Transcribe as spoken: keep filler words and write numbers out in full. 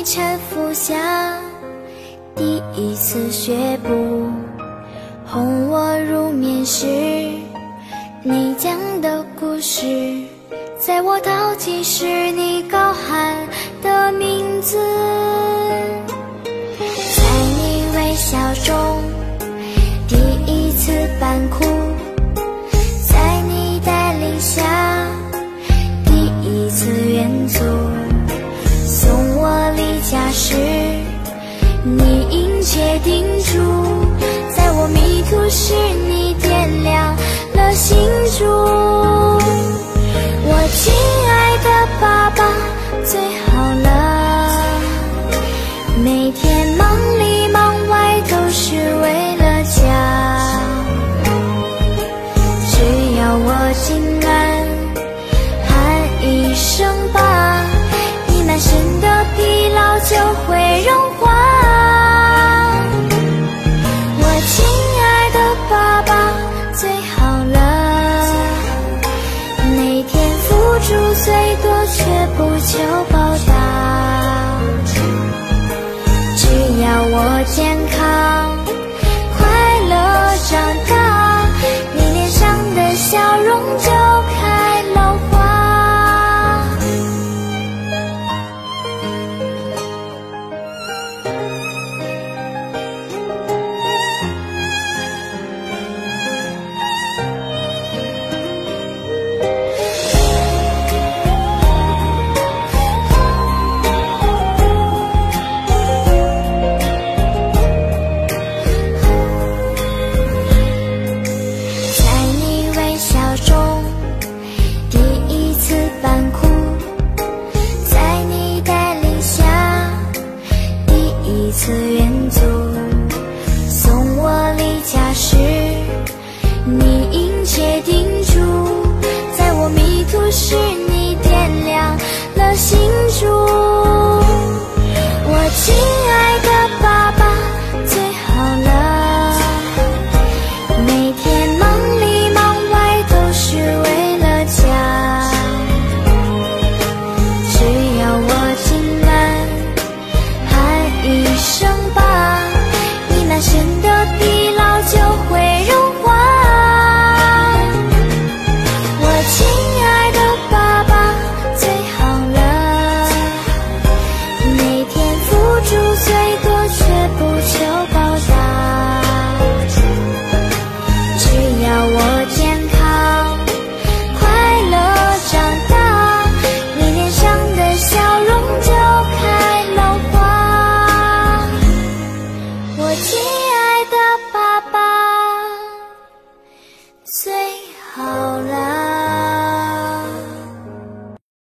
你搀扶下，第一次学步，哄我入眠时，你讲的故事，在我倒计时你高喊的名字，在你微笑中第一次扮哭，在你带领下第一次远足，送我离家时你殷切叮嘱，在我迷途时你点亮了心烛。我亲爱的爸爸最好了，每天忙里忙外都是为了家，只要我今晚喊一声爸，你满身的疲劳就会融化。我亲爱的爸爸最好了，每天付出最多却不求报答，只要我健康快乐长大，你脸上的笑容就开了花。次